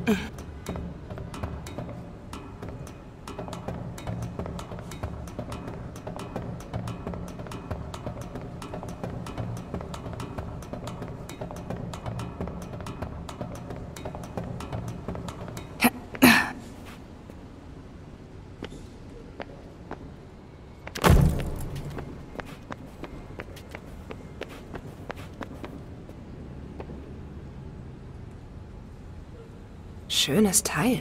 Schönes Teil.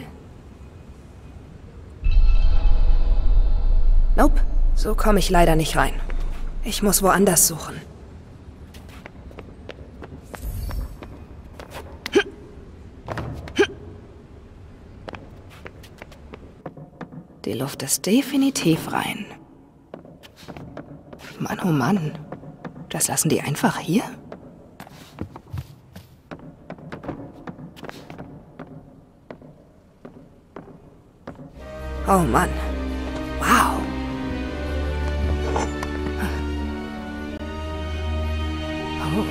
Nope, so komme ich leider nicht rein. Ich muss woanders suchen. Die Luft ist definitiv rein. Mann, oh Mann. Das lassen die einfach hier? Oh Mann. Wow. Oh.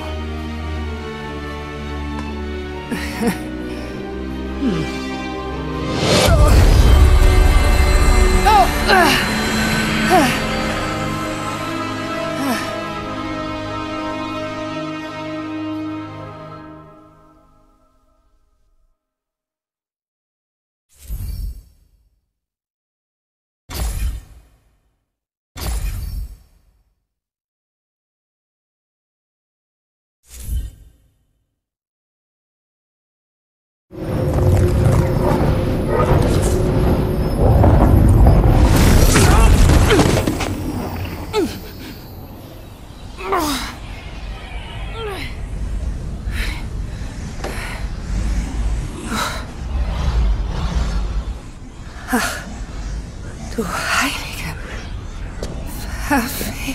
Ach, du heilige Pfeffi.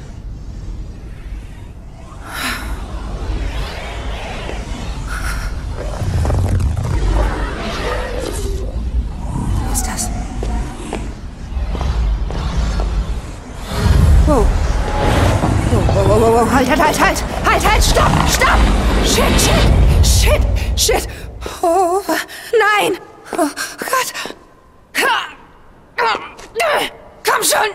Was ist das? Wow. Wow. Halt, stopp! Shit! Oh, nein! Oh Gott! Komm schon!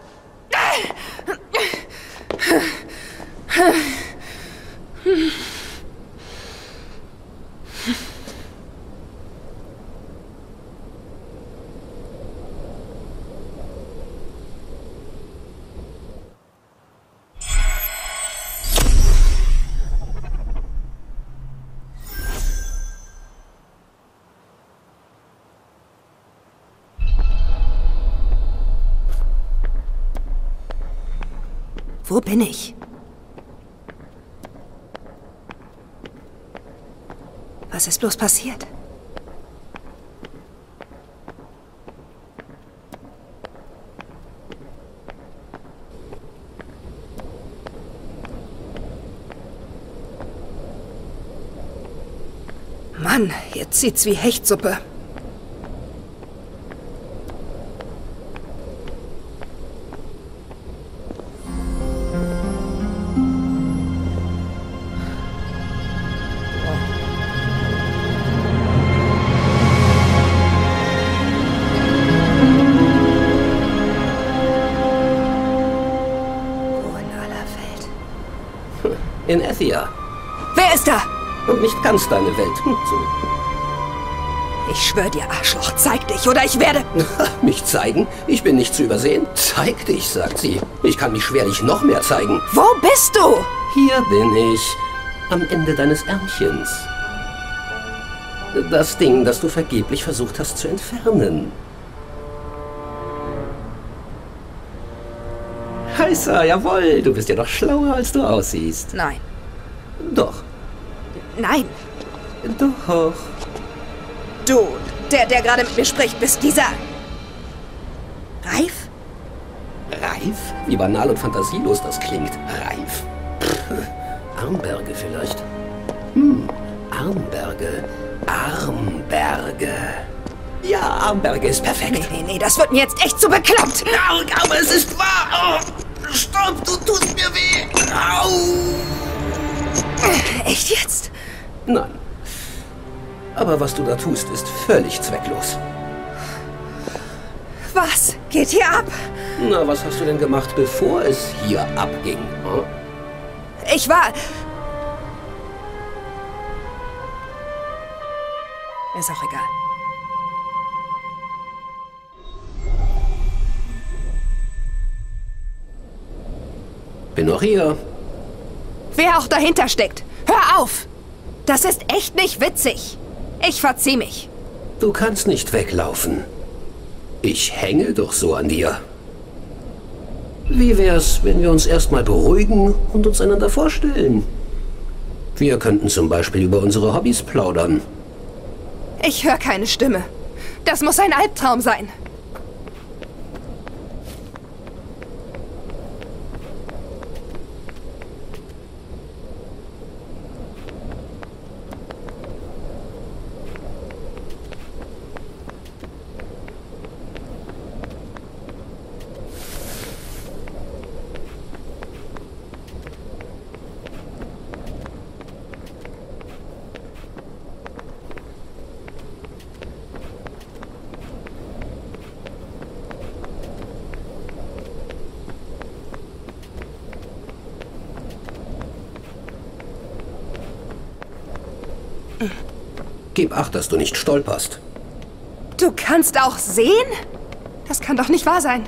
Wo bin ich? Was ist bloß passiert? Mann, jetzt zieht's wie Hechtsuppe. In Ethia. Wer ist da? Und nicht ganz deine Welt. Ich schwör dir, Arschloch, zeig dich, oder ich werde... Mich zeigen? Ich bin nicht zu übersehen. Zeig dich, sagt sie. Ich kann mich schwerlich noch mehr zeigen. Wo bist du? Hier bin ich. Am Ende deines Ärmchens. Das Ding, das du vergeblich versucht hast zu entfernen. Heißer, jawohl. Du bist ja doch schlauer, als du aussiehst. Nein. Doch. Nein. Doch. Du, der gerade mit mir spricht, bist dieser... Reif? Reif? Wie banal und fantasielos das klingt. Reif. Armberge vielleicht. Armberge. Armberge. Ja, Armberge ist perfekt. Nee, das wird mir jetzt echt zu bekloppt. Aber es ist wahr. Oh, stopp, du tust mir weh. Au. Echt jetzt? Nein. Aber was du da tust, ist völlig zwecklos. Was geht hier ab? Na, was hast du denn gemacht, bevor es hier abging? Hm? Ich war... Ist auch egal. Bin noch hier. Wer auch dahinter steckt, hör auf! Das ist echt nicht witzig. Ich verzieh mich. Du kannst nicht weglaufen. Ich hänge doch so an dir. Wie wär's, wenn wir uns erstmal beruhigen und uns einander vorstellen? Wir könnten zum Beispiel über unsere Hobbys plaudern. Ich höre keine Stimme. Das muss ein Albtraum sein. Gib Acht, dass du nicht stolperst. Du kannst auch sehen? Das kann doch nicht wahr sein.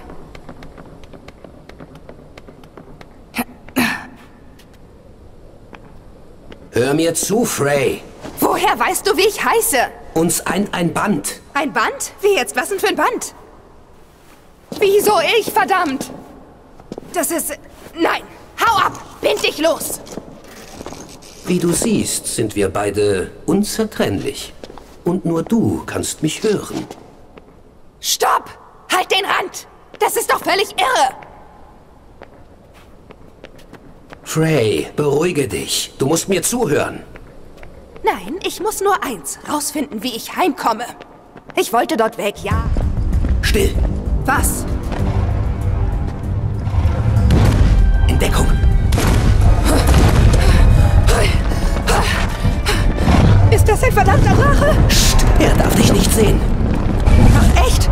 Hör mir zu, Frey. Woher weißt du, wie ich heiße? Uns eint ein Band. Ein Band? Wie jetzt? Was denn für ein Band? Wieso ich, verdammt? Das ist... Nein! Hau ab! Bind dich los! Wie du siehst, sind wir beide unzertrennlich. Und nur du kannst mich hören. Stopp! Halt den Rand! Das ist doch völlig irre! Frey, beruhige dich. Du musst mir zuhören. Nein, ich muss nur eins. Rausfinden, wie ich heimkomme. Ich wollte dort weg, ja. Still! Was? In Deckung! Ist das ein verdammter Drache? Psst, er darf dich nicht sehen. Ach, echt?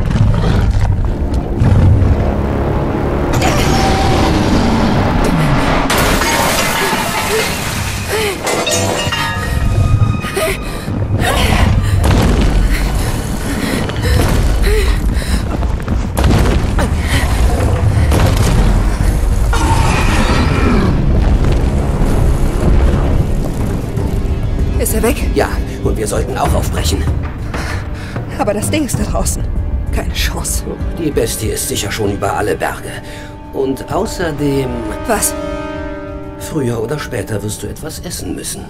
Ist er weg? Ja, und wir sollten auch aufbrechen. Aber das Ding ist da draußen. Keine Chance. Die Bestie ist sicher schon über alle Berge. Und außerdem, Was? früher oder später wirst du etwas essen müssen.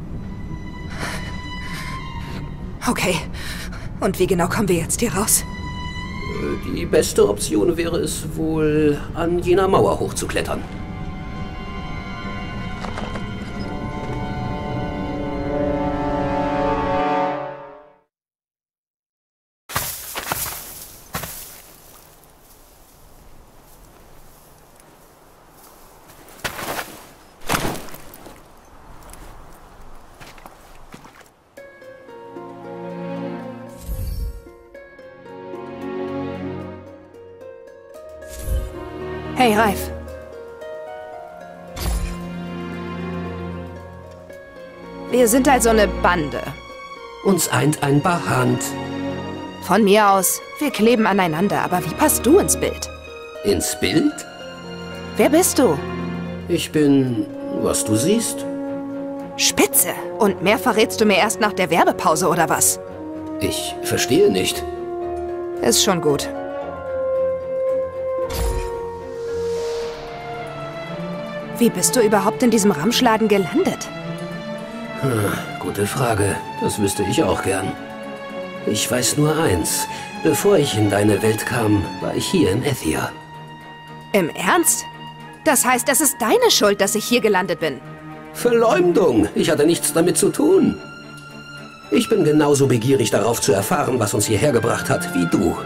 Okay. Und wie genau kommen wir jetzt hier raus? Die beste Option wäre es wohl, an jener Mauer hochzuklettern. Hey, Reif. Wir sind also eine Bande. Uns eint ein Bahand. Von mir aus, wir kleben aneinander, aber wie passt du ins Bild? Ins Bild? Wer bist du? Ich bin, was du siehst. Spitze. Und mehr verrätst du mir erst nach der Werbepause, oder was? Ich verstehe nicht. Ist schon gut. Wie bist du überhaupt in diesem Ramschladen gelandet? Gute Frage. Das wüsste ich auch gern. Ich weiß nur eins. Bevor ich in deine Welt kam, war ich hier in Ethia. Im Ernst? Das heißt, es ist deine Schuld, dass ich hier gelandet bin. Verleumdung! Ich hatte nichts damit zu tun. Ich bin genauso begierig darauf zu erfahren, was uns hierher gebracht hat, wie du.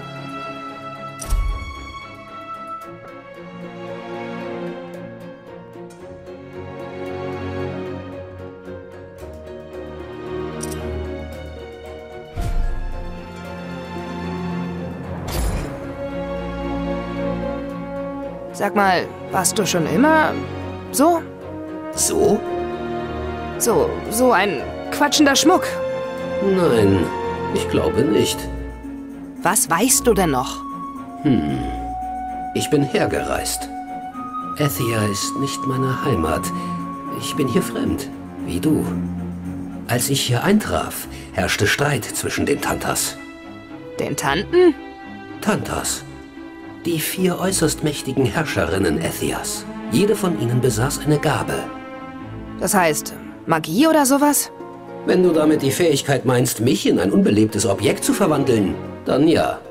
Sag mal, warst du schon immer so? So? So ein quatschender Schmuck. Nein, ich glaube nicht. Was weißt du denn noch? Ich bin hergereist. Ethia ist nicht meine Heimat. Ich bin hier fremd, wie du. Als ich hier eintraf, herrschte Streit zwischen den Tantas. Den Tanten? Tantas. Die 4 äußerst mächtigen Herrscherinnen Ethias. Jede von ihnen besaß eine Gabe. Das heißt, Magie oder sowas? Wenn du damit die Fähigkeit meinst, mich in ein unbelebtes Objekt zu verwandeln, dann ja.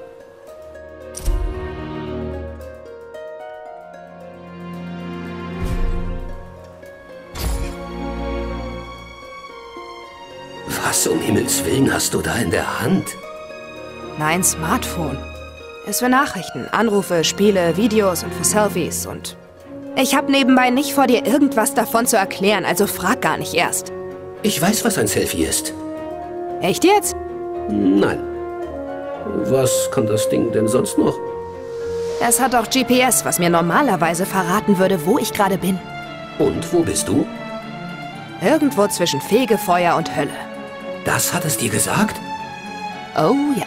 Was um Himmels Willen hast du da in der Hand? Mein Smartphone. Ist für Nachrichten, Anrufe, Spiele, Videos und für Selfies und... Ich hab nebenbei nicht vor, dir irgendwas davon zu erklären, also frag gar nicht erst. Ich weiß, was ein Selfie ist. Echt jetzt? Nein. Was kann das Ding denn sonst noch? Es hat auch GPS, was mir normalerweise verraten würde, wo ich gerade bin. Und wo bist du? Irgendwo zwischen Fegefeuer und Hölle. Das hat es dir gesagt? Oh ja.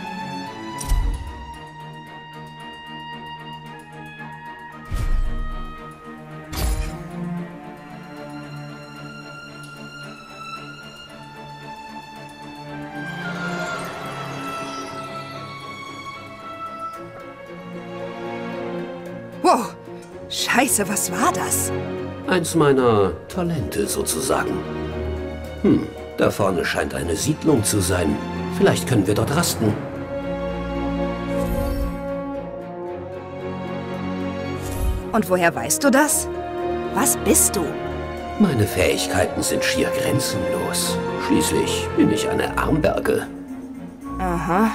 Wow. Scheiße, was war das? Eins meiner Talente sozusagen. Da vorne scheint eine Siedlung zu sein. Vielleicht können wir dort rasten. Und woher weißt du das? Was bist du? Meine Fähigkeiten sind schier grenzenlos. Schließlich bin ich eine Armberge. Aha.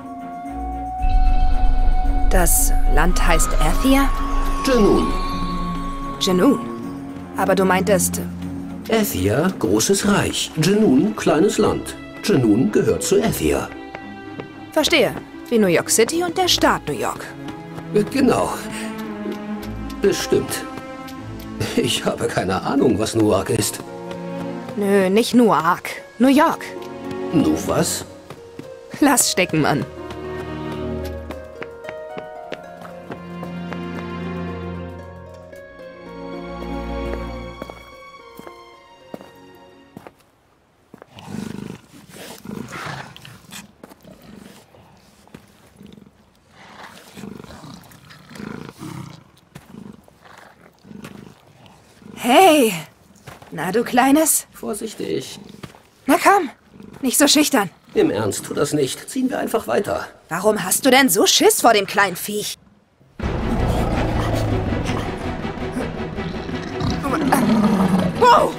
Das Land heißt Ethia? Junoon. Junoon. Aber du meintest... Ethia, großes Reich. Junoon, kleines Land. Junoon gehört zu Ethia. Verstehe. Wie New York City und der Staat New York. Genau. Bestimmt. Ich habe keine Ahnung, was Newark ist. Nö, nicht Newark. New York. Nu was? Lass stecken, Mann. Hey! Na, du Kleines? Vorsichtig. Na komm, nicht so schüchtern. Im Ernst, tu das nicht. Ziehen wir einfach weiter. Warum hast du denn so Schiss vor dem kleinen Viech? Wow!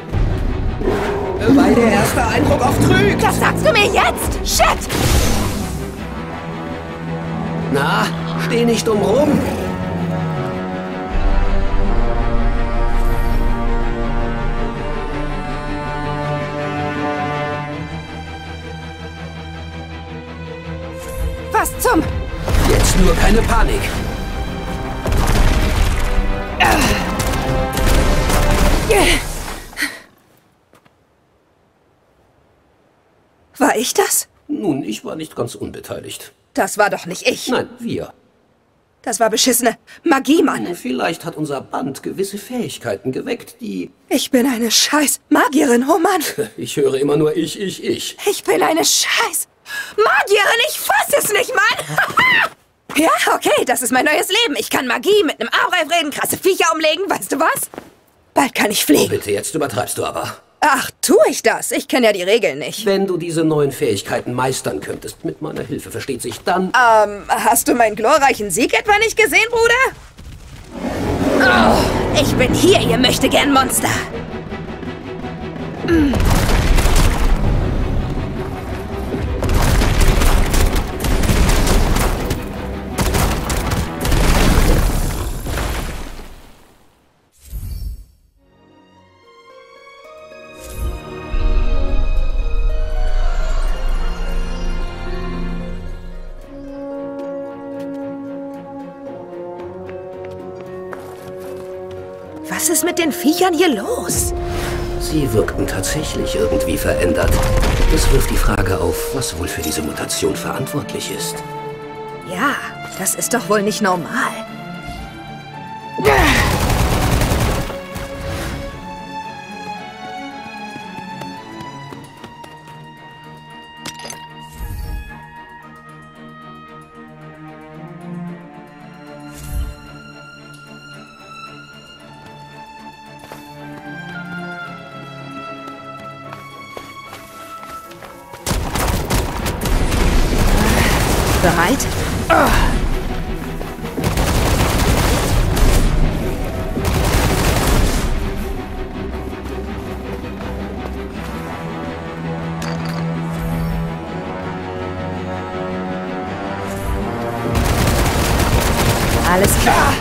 Weil der erste Eindruck oft trügt. Das sagst du mir jetzt? Shit! Na, steh nicht dumm rum. Was zum... Jetzt nur keine Panik. War ich das? Nun, ich war nicht ganz unbeteiligt. Das war doch nicht ich. Nein, wir. Das war beschissene Magie, Mann. Vielleicht hat unser Band gewisse Fähigkeiten geweckt, die... Ich bin eine scheiß Magierin, oh Mann. Ich höre immer nur ich. Ich bin eine scheiß Magierin, ich fass es nicht, Mann. Ja, okay, das ist mein neues Leben. Ich kann Magie mit einem Armreif reden, krasse Viecher umlegen, weißt du was? Bald kann ich fliegen. Bitte, jetzt übertreibst du aber. Ach, tu ich das? Ich kenne ja die Regeln nicht. Wenn du diese neuen Fähigkeiten meistern könntest, mit meiner Hilfe, versteht sich, dann... Hast du meinen glorreichen Sieg etwa nicht gesehen, Bruder? Oh, ich bin hier, ihr Möchtegern-Monster. Was ist mit den Viechern hier los? Sie wirkten tatsächlich irgendwie verändert. Das wirft die Frage auf, was wohl für diese Mutation verantwortlich ist. Ja, das ist doch wohl nicht normal. Bereit? Alles klar.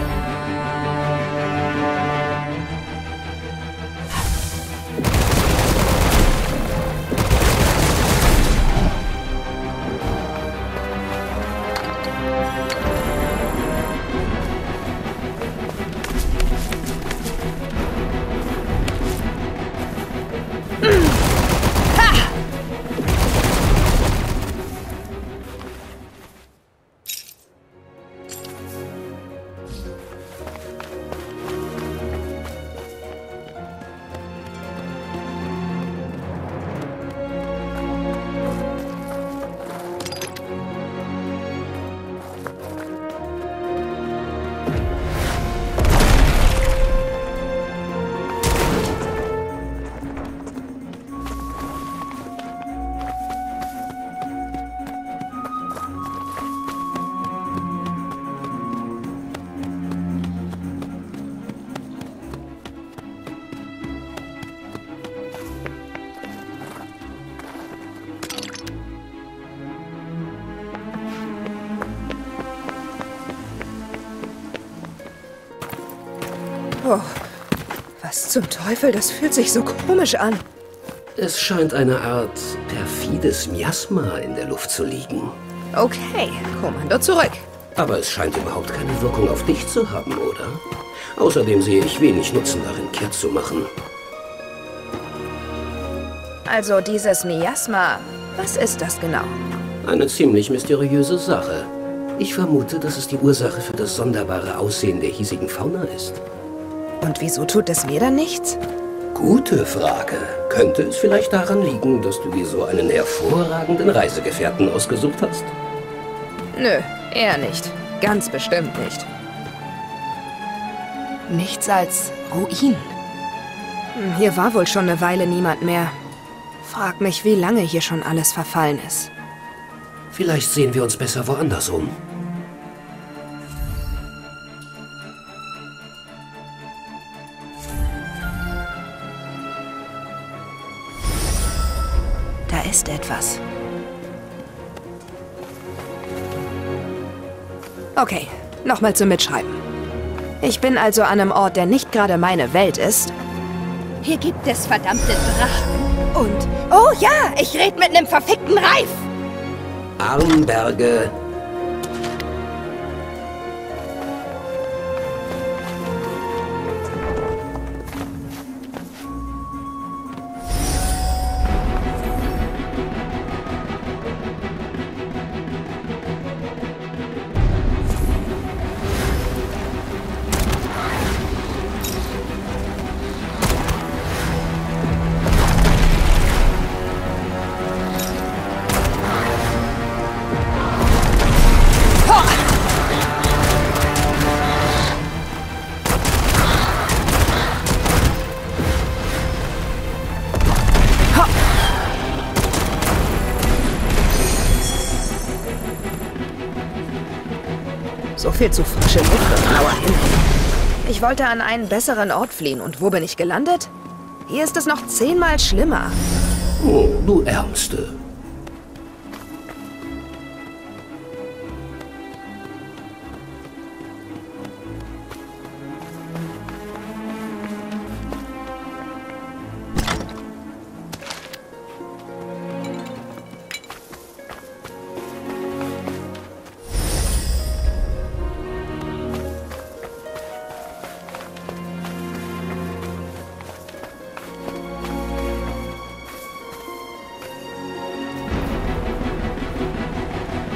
Oh, was zum Teufel? Das fühlt sich so komisch an. Es scheint eine Art perfides Miasma in der Luft zu liegen. Okay, Kommando zurück. Aber es scheint überhaupt keine Wirkung auf dich zu haben, oder? Außerdem sehe ich wenig Nutzen darin, kehrt zu machen. Also dieses Miasma, was ist das genau? Eine ziemlich mysteriöse Sache. Ich vermute, dass es die Ursache für das sonderbare Aussehen der hiesigen Fauna ist. Und wieso tut es mir dann nichts? Gute Frage. Könnte es vielleicht daran liegen, dass du dir so einen hervorragenden Reisegefährten ausgesucht hast? Nö, eher nicht. Ganz bestimmt nicht. Nichts als Ruin. Hier war wohl schon eine Weile niemand mehr. Frag mich, wie lange hier schon alles verfallen ist. Vielleicht sehen wir uns besser woanders um. Da ist etwas. Okay, nochmal zum Mitschreiben. Ich bin also an einem Ort, der nicht gerade meine Welt ist. Hier gibt es verdammte Drachen. Und, oh ja, ich rede mit einem verfickten Reif. Armberge. So viel zu frische Luft und blauer Himmel. Ich wollte an einen besseren Ort fliehen. Und wo bin ich gelandet? Hier ist es noch 10-mal schlimmer. Oh, du Ärmste.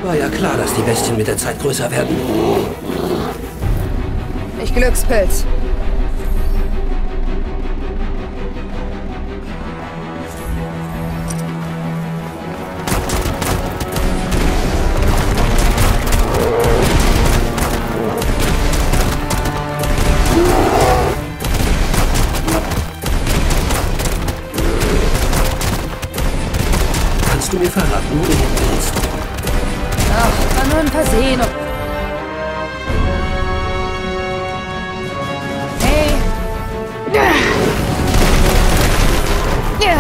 War ja klar, dass die Bestien mit der Zeit größer werden. Ich Glückspilz. Kannst du mir verraten, wo du hin willst? Ach, war nur ein Versehen. Hey. Ja.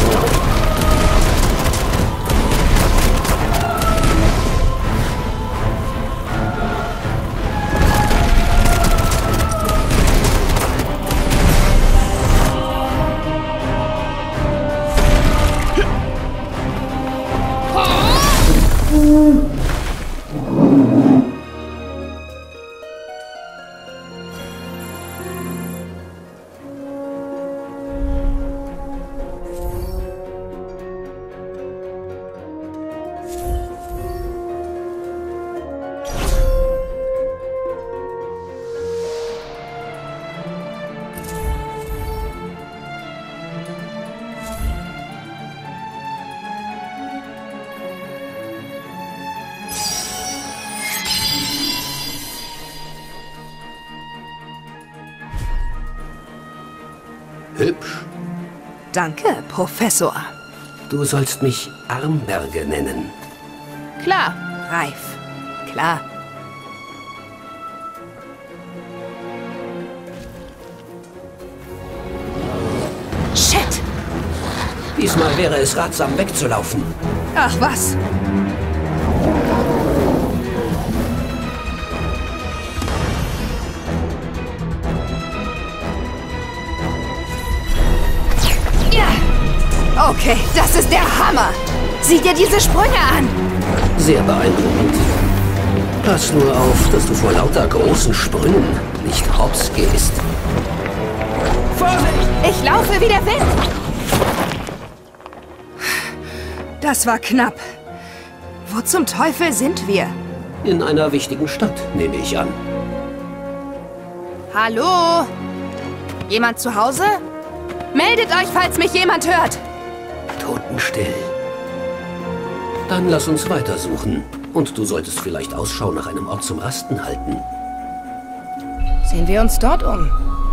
Hübsch. Danke, Professor. Du sollst mich Armberge nennen. Klar, Reif. Klar. Shit! Diesmal wäre es ratsam, wegzulaufen. Ach was. Ja. Okay, das ist der Hammer. Sieh dir diese Sprünge an. Sehr beeindruckend. Pass nur auf, dass du vor lauter großen Sprüngen nicht hops gehst. Vorsicht! Ich laufe wie der Wind. Das war knapp. Wo zum Teufel sind wir? In einer wichtigen Stadt, nehme ich an. Hallo? Jemand zu Hause? Meldet euch, falls mich jemand hört. Totenstill. Dann lass uns weitersuchen. Und du solltest vielleicht Ausschau nach einem Ort zum Rasten halten. Sehen wir uns dort um.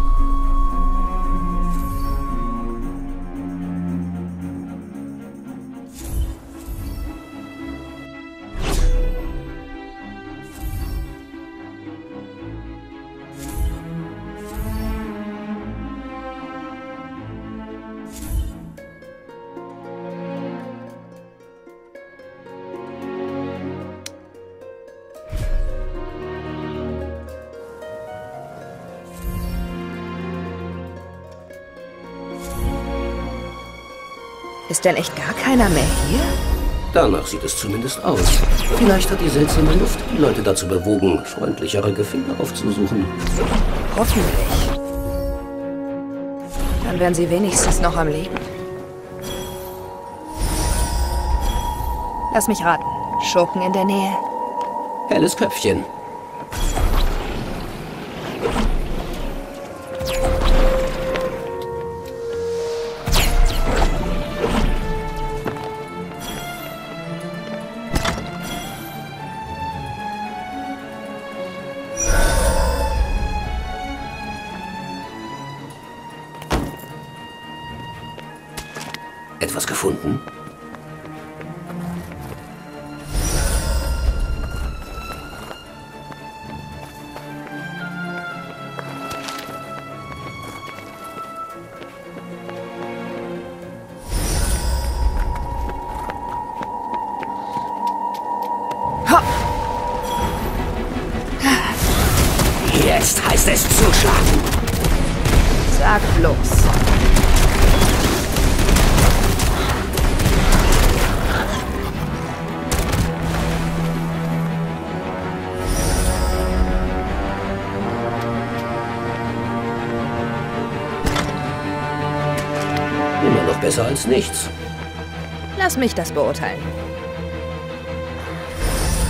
Ist denn echt gar keiner mehr hier? Danach sieht es zumindest aus. Vielleicht hat die seltsame Luft die Leute dazu bewogen, freundlichere Gefilde aufzusuchen. Hoffentlich. Dann wären sie wenigstens noch am Leben. Lass mich raten. Schurken in der Nähe. Helles Köpfchen. Etwas gefunden? Jetzt heißt es zuschlagen. Sag bloß. Immer noch besser als nichts. Lass mich das beurteilen.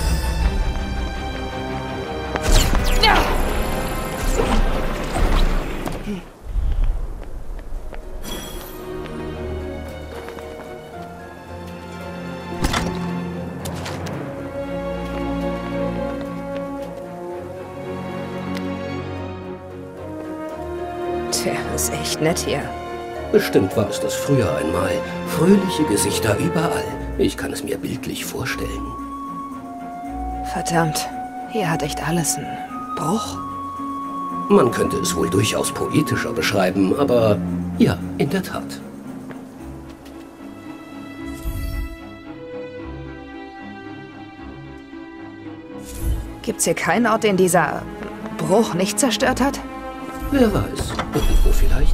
Tja, ist echt nett hier. Bestimmt war es das früher einmal. Fröhliche Gesichter überall. Ich kann es mir bildlich vorstellen. Verdammt, hier hat echt alles einen Bruch. Man könnte es wohl durchaus poetischer beschreiben, aber ja, in der Tat. Gibt's hier keinen Ort, den dieser Bruch nicht zerstört hat? Wer weiß, irgendwo vielleicht.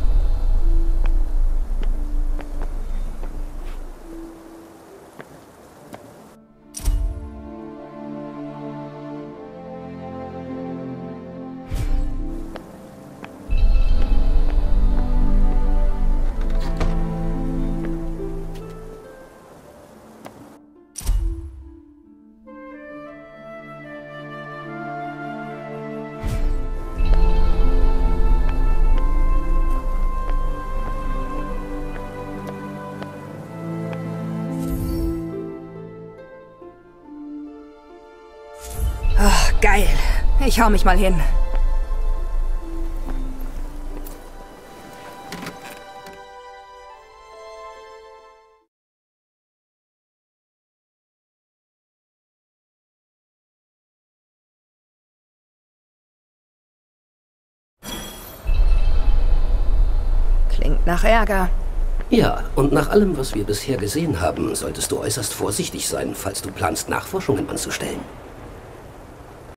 Ach, geil. Ich hau mich mal hin. Klingt nach Ärger. Ja, und nach allem, was wir bisher gesehen haben, solltest du äußerst vorsichtig sein, falls du planst, Nachforschungen anzustellen.